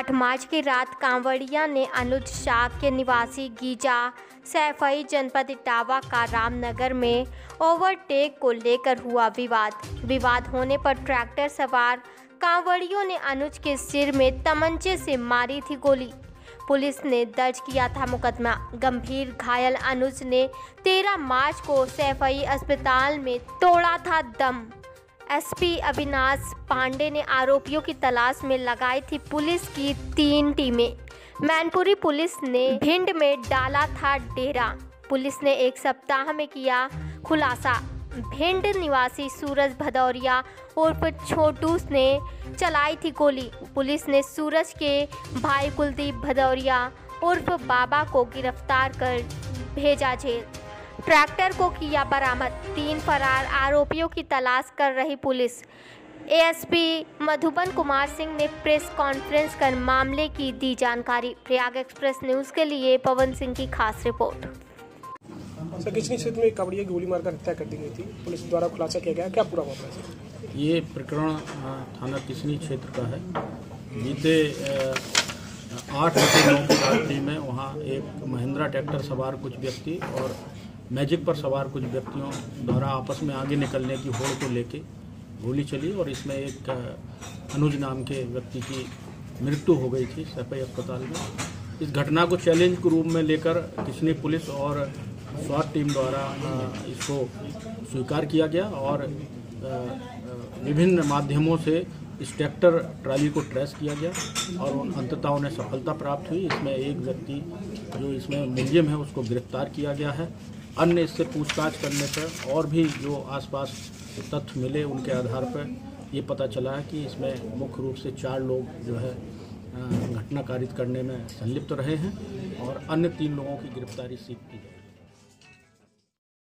8 मार्च की रात कांवड़िया ने अनुज शाह के निवासी गीजा सैफई जनपद इटावा का रामनगर में ओवरटेक को लेकर हुआ विवाद होने पर ट्रैक्टर सवार कांवड़ियों ने अनुज के सिर में तमंचे से मारी थी गोली। पुलिस ने दर्ज किया था मुकदमा। गंभीर घायल अनुज ने 13 मार्च को सैफई अस्पताल में तोड़ा था दम। एसपी अविनाश पांडे ने आरोपियों की तलाश में लगाई थी पुलिस की 3 टीमें। मैनपुरी पुलिस ने भिंड में डाला था डेरा। पुलिस ने 1 सप्ताह में किया खुलासा। भिंड निवासी सूरज भदौरिया उर्फ छोटू ने चलाई थी गोली। पुलिस ने सूरज के भाई कुलदीप भदौरिया उर्फ बाबा को गिरफ्तार कर भेजा जेल। ट्रैक्टर को किया बरामद। 3 फरार आरोपियों की तलाश कर रही पुलिस। एएसपी मधुबन कुमार सिंह ने प्रेस कॉन्फ्रेंस कर मामले की दी जानकारी। प्रयाग एक्सप्रेस न्यूज़ के लिए पवन सिंह की खास रिपोर्ट। सर, किचनी क्षेत्र में कांवड़िया की गोली मारकर हत्या कर दी गई थी, पुलिस द्वारा खुलासा किया गया, क्या पूरा मामला है? ये प्रकरण थाना किचनी क्षेत्र का है। बीते 8 बजे 9 की रात्रि में वहाँ एक महिंद्रा ट्रैक्टर सवार कुछ व्यक्ति और मैजिक पर सवार कुछ व्यक्तियों द्वारा आपस में आगे निकलने की होड़ को लेके गोली चली और इसमें एक अनुज नाम के व्यक्ति की मृत्यु हो गई थी सैफई अस्पताल में। इस घटना को चैलेंज के रूप में लेकर किचनी पुलिस और स्वाट टीम द्वारा इसको स्वीकार किया गया और विभिन्न माध्यमों से इस ट्रैक्टर ट्राली को ट्रेस किया गया और अंततः उन्हें सफलता प्राप्त हुई। इसमें एक व्यक्ति जो इसमें मुलजिम है उसको गिरफ्तार किया गया है। अन्य इससे पूछताछ करने पर और भी जो आसपास तथ्य मिले उनके आधार पर ये पता चला है कि इसमें मुख्य रूप से 4 लोग जो है घटना कारित करने में संलिप्त रहे हैं और अन्य 3 लोगों की गिरफ्तारी सीख की है।